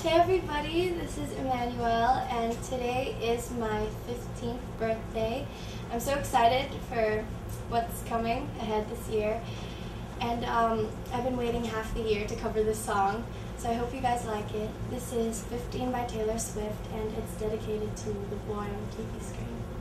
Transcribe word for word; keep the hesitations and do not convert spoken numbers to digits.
Hey everybody, this is Emmanuelle, and today is my fifteenth birthday. I'm so excited for what's coming ahead this year, and um, I've been waiting half the year to cover this song, so I hope you guys like it. This is fifteen by Taylor Swift, and it's dedicated to the boy on the T V screen.